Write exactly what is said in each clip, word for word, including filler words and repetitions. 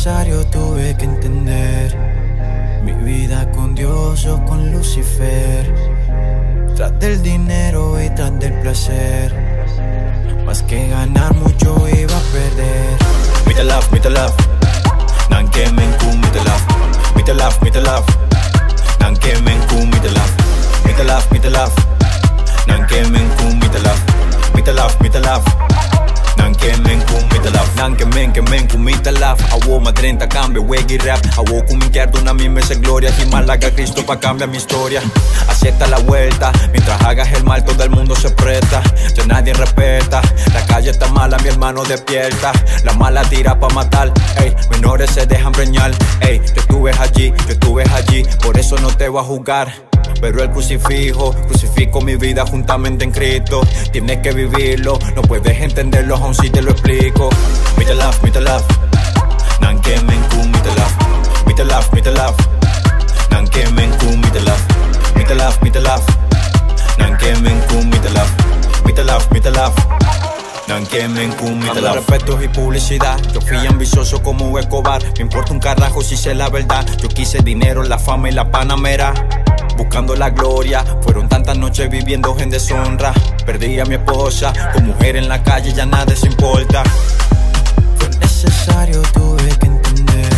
necesario tuve que entender mi vida con Dios o con Lucifer. Tras del dinero y tras del placer, más que ganar mucho iba a perder. Mitt love, mitt love, nanke menku mitt love, mitt love, mitt love, nanke menku mitt love, mitt love, mitt love, nanke menku mitt love, mitt love, mitt love, nanke menku mitt love, nanke menke menku mitt love. Awo madrenta cambia wegi rap, awo kuminkerdo na mi mesa gloria. Himalaga Cristo pa cambia mi historia. Acepta la vuelta, mientras hagas el mal todo el mundo se presta. Ya nadie respeta, la calle está mala, mi hermano despierta. La mala tira pa' matar, ey, menores se dejan preñar. Ey, yo estuve allí, yo estuve allí, por eso no te voy a juzgar. Pero el crucifijo, crucifico mi vida juntamente en Cristo. Tienes que vivirlo, no puedes entenderlo aun si te lo explico. Mitt love, mitt love, nanke menku mitt love, mitt love, mitt love, nanke menku mitt love, mitt love, mitt love, nanke menku mitt love, mitt love, mitt love, nanke menku mitt love. Respetos y publicidad, yo fui ambicioso como un Escobar. Me importa un carajo si sé la verdad. Yo quise dinero, la fama y la panamera, buscando la gloria. Fueron tantas noches viviendo en deshonra. Perdí a mi esposa, con mujer en la calle ya nada se importa. Fue necesario tuve que entender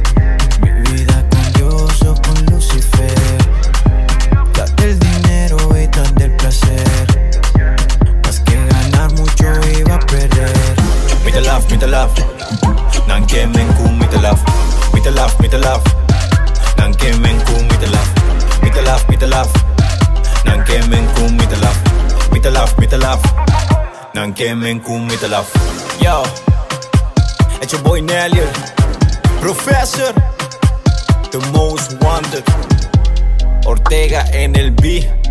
mi vida con Dios o con Lucifer. Tras del dinero y tras del placer, más que ganar mucho iba a perder. Mitt love, mitt love, nanke menku mitt love, mitt love, mitt love, nanke menku mitt love, mitt love, mitt love, nanke menku mitt love, mitt love, mitt love, nanke menku mitt love. Yo, it's your boy Nelly, Professor, the most wanted, Ortega en el beat.